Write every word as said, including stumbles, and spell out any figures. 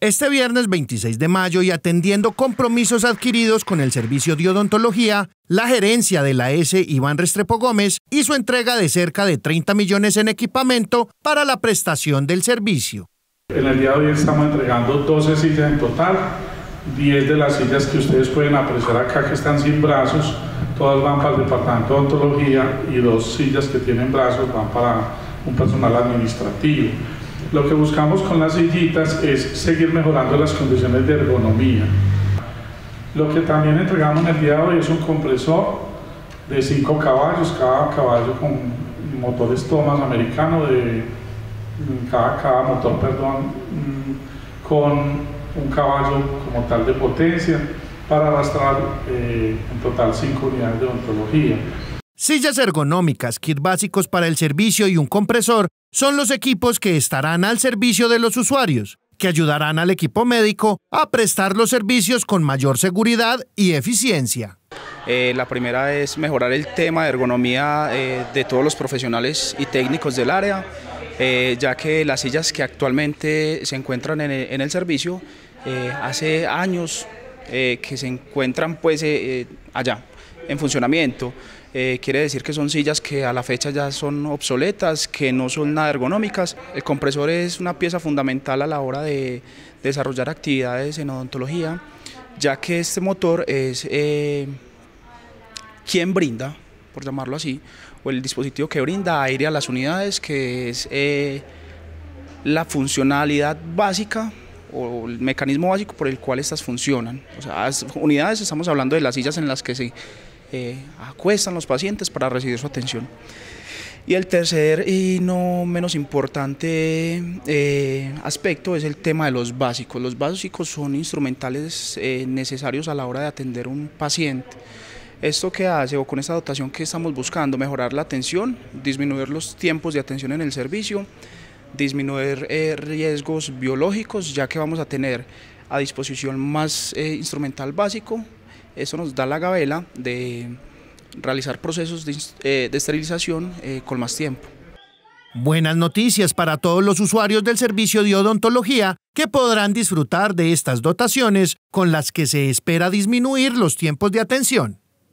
Este viernes veintiséis de mayo y atendiendo compromisos adquiridos con el servicio de odontología, la gerencia de la E S, Iván Restrepo Gómez, hizo entrega de cerca de treinta millones en equipamiento para la prestación del servicio. En el día de hoy estamos entregando doce sillas en total, diez de las sillas que ustedes pueden apreciar acá que están sin brazos, todas van para el departamento de odontología y dos sillas que tienen brazos van para un personal administrativo. Lo que buscamos con las sillitas es seguir mejorando las condiciones de ergonomía. Lo que también entregamos en el día de hoy es un compresor de cinco caballos, cada caballo con motores Thomas americano, de, cada, cada motor perdón, con un caballo como tal de potencia para arrastrar eh, en total cinco unidades de odontología. Sillas ergonómicas, kit básicos para el servicio y un compresor son los equipos que estarán al servicio de los usuarios, que ayudarán al equipo médico a prestar los servicios con mayor seguridad y eficiencia. Eh, la primera es mejorar el tema de ergonomía eh, de todos los profesionales y técnicos del área, eh, ya que las sillas que actualmente se encuentran en el, en el servicio, eh, hace años eh, que se encuentran pues, eh, allá en funcionamiento. Eh, quiere decir que son sillas que a la fecha ya son obsoletas, que no son nada ergonómicas. El compresor es una pieza fundamental a la hora de desarrollar actividades en odontología, ya que este motor es eh, quien brinda, por llamarlo así, o el dispositivo que brinda aire a las unidades, que es eh, la funcionalidad básica o el mecanismo básico por el cual estas funcionan. O sea, las unidades, estamos hablando de las sillas en las que se Eh, acuestan los pacientes para recibir su atención. Y el tercer y no menos importante eh, aspecto es el tema de los básicos. Los básicos son instrumentales eh, necesarios a la hora de atender un paciente. ¿Esto qué hace? O con esta dotación que estamos buscando, mejorar la atención, disminuir los tiempos de atención en el servicio, disminuir eh, riesgos biológicos, ya que vamos a tener a disposición más eh, instrumental básico. Eso nos da la gabela de realizar procesos de, eh, de esterilización eh, con más tiempo. Buenas noticias para todos los usuarios del servicio de odontología que podrán disfrutar de estas dotaciones con las que se espera disminuir los tiempos de atención.